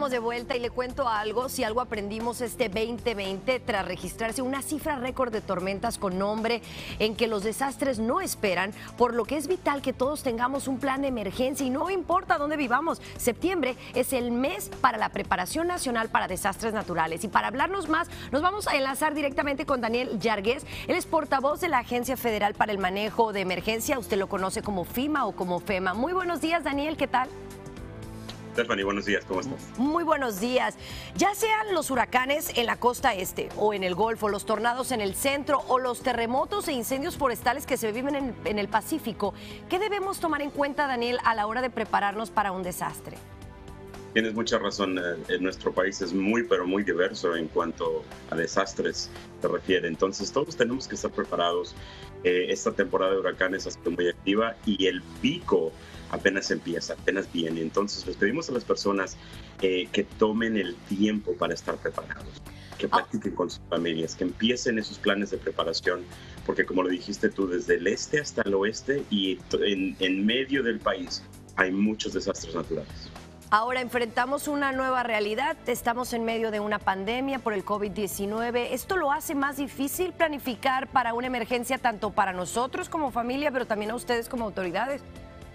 Estamos de vuelta y le cuento algo, si algo aprendimos este 2020 tras registrarse una cifra récord de tormentas con nombre en que los desastres no esperan, por lo que es vital que todos tengamos un plan de emergencia y no importa dónde vivamos. Septiembre es el mes para la preparación nacional para desastres naturales y para hablarnos más nos vamos a enlazar directamente con Daniel Yargués. Él es portavoz de la Agencia Federal para el Manejo de Emergencia, usted lo conoce como FEMA o como FEMA. Muy buenos días, Daniel, ¿qué tal? Stephanie, buenos días, ¿cómo estás? Muy buenos días. Ya sean los huracanes en la costa este o en el Golfo, los tornados en el centro o los terremotos e incendios forestales que se viven en el Pacífico, ¿qué debemos tomar en cuenta, Daniel, a la hora de prepararnos para un desastre? Tienes mucha razón, nuestro país es muy, pero muy diverso en cuanto a desastres se refiere, entonces todos tenemos que estar preparados. Esta temporada de huracanes ha sido muy activa y el pico apenas empieza, apenas viene, entonces les pedimos a las personas que tomen el tiempo para estar preparados, que practiquen con sus familias, que empiecen esos planes de preparación, porque como lo dijiste tú, desde el este hasta el oeste y en medio del país hay muchos desastres naturales. Ahora enfrentamos una nueva realidad, estamos en medio de una pandemia por el COVID-19. ¿Esto lo hace más difícil planificar para una emergencia tanto para nosotros como familia, pero también a ustedes como autoridades?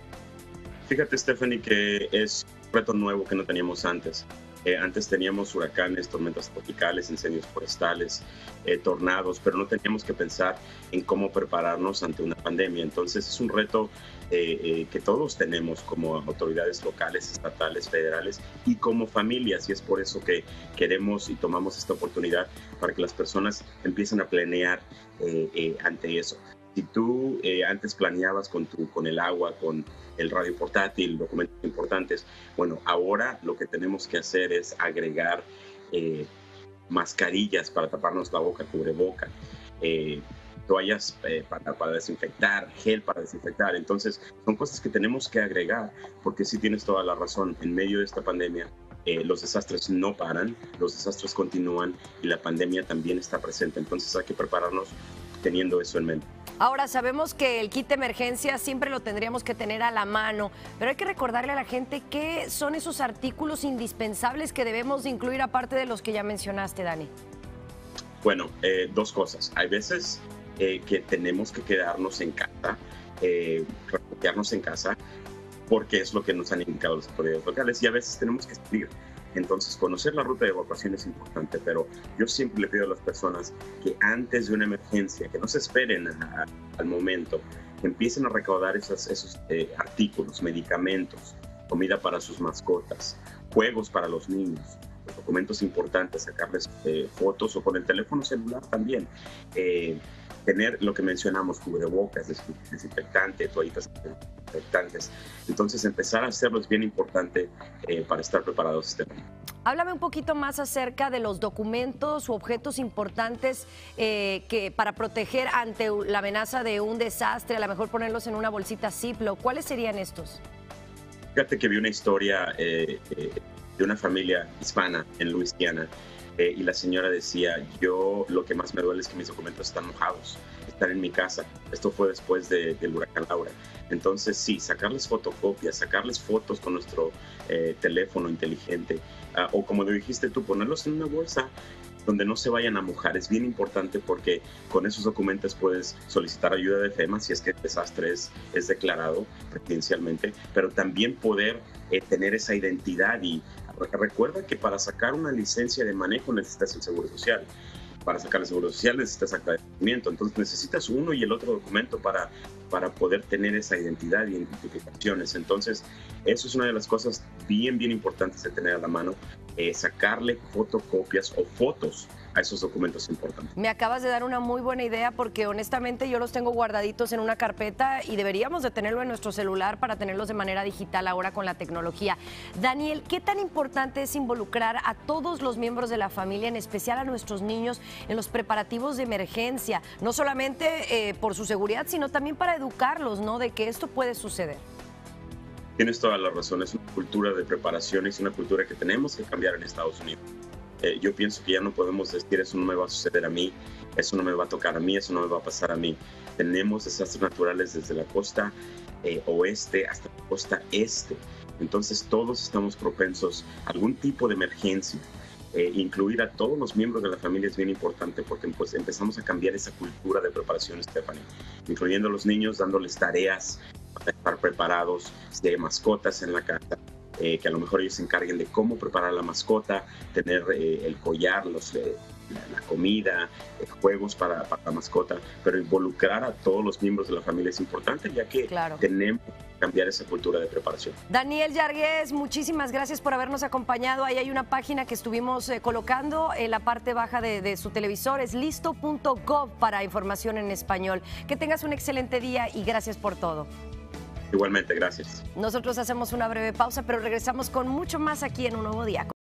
Fíjate, Stephanie, que es un reto nuevo que no teníamos antes. Antes teníamos huracanes, tormentas tropicales, incendios forestales, tornados, pero no teníamos que pensar en cómo prepararnos ante una pandemia. Entonces es un reto que todos tenemos como autoridades locales, estatales, federales y como familias. Y es por eso que queremos y tomamos esta oportunidad para que las personas empiecen a planear ante eso. Si tú antes planeabas con el agua, con el radio portátil, documentos importantes, bueno, ahora lo que tenemos que hacer es agregar mascarillas para taparnos la boca, cubreboca, toallas para desinfectar, gel para desinfectar. Entonces, son cosas que tenemos que agregar, porque sí tienes toda la razón, en medio de esta pandemia, los desastres no paran, los desastres continúan y la pandemia también está presente. Entonces hay que prepararnos teniendo eso en mente. Ahora, sabemos que el kit de emergencia siempre lo tendríamos que tener a la mano, pero hay que recordarle a la gente qué son esos artículos indispensables que debemos de incluir aparte de los que ya mencionaste, Dani. Bueno, dos cosas. Hay veces que tenemos que quedarnos en casa, refugiarnos en casa, porque es lo que nos han indicado las autoridades locales, y a veces tenemos que salir. Entonces, conocer la ruta de evacuación es importante, pero yo siempre le pido a las personas que antes de una emergencia, que no se esperen al momento, que empiecen a recaudar esos artículos, medicamentos, comida para sus mascotas, juegos para los niños, los documentos importantes, sacarles fotos o con el teléfono celular también. Tener lo que mencionamos, cubrebocas, desinfectante, toallitas desinfectantes. Entonces, empezar a hacerlo es bien importante para estar preparados. Háblame un poquito más acerca de los documentos u objetos importantes que para proteger ante la amenaza de un desastre, a lo mejor ponerlos en una bolsita Ziploc. ¿Cuáles serían estos? Fíjate que vi una historia de una familia hispana en Luisiana. Y la señora decía, yo lo que más me duele es que mis documentos están mojados, están en mi casa. Esto fue después del huracán Laura. Entonces sí, sacarles fotocopias, sacarles fotos con nuestro teléfono inteligente, o como lo dijiste tú, ponerlos en una bolsa donde no se vayan a mojar. Es bien importante porque con esos documentos puedes solicitar ayuda de FEMA si es que el desastre es declarado presidencialmente, pero también poder tener esa identidad. Y recuerda que para sacar una licencia de manejo necesitas el Seguro Social. Para sacar el Seguro Social necesitas acta de nacimiento. Entonces necesitas uno y el otro documento para poder tener esa identidad y identificaciones. Entonces eso es una de las cosas bien importantes de tener a la mano, sacarle fotocopias o fotos a esos documentos importantes. Me acabas de dar una muy buena idea porque honestamente yo los tengo guardaditos en una carpeta y deberíamos de tenerlo en nuestro celular para tenerlos de manera digital ahora con la tecnología. Daniel, ¿qué tan importante es involucrar a todos los miembros de la familia, en especial a nuestros niños, en los preparativos de emergencia? No solamente por su seguridad, sino también para educarlos, ¿no?, de que esto puede suceder. Tienes toda la razón, es una cultura de preparación, es una cultura que tenemos que cambiar en Estados Unidos. Yo pienso que ya no podemos decir eso no me va a suceder a mí, eso no me va a tocar a mí, eso no me va a pasar a mí. Tenemos desastres naturales desde la costa oeste hasta la costa este Entonces todos estamos propensos a algún tipo de emergencia. Incluir a todos los miembros de la familia es bien importante porque pues empezamos a cambiar esa cultura de preparación, Stephanie, incluyendo a los niños, dándoles tareas para estar preparados, si hay mascotas en la casa, que a lo mejor ellos se encarguen de cómo preparar la mascota, tener el collar, la comida, juegos para la mascota, pero involucrar a todos los miembros de la familia es importante, ya que tenemos que cambiar esa cultura de preparación. Daniel Yargués, muchísimas gracias por habernos acompañado. Ahí hay una página que estuvimos colocando en la parte baja de su televisor, es listo.gov para información en español. Que tengas un excelente día y gracias por todo. Igualmente, gracias. Nosotros hacemos una breve pausa, pero regresamos con mucho más aquí en Un Nuevo Día.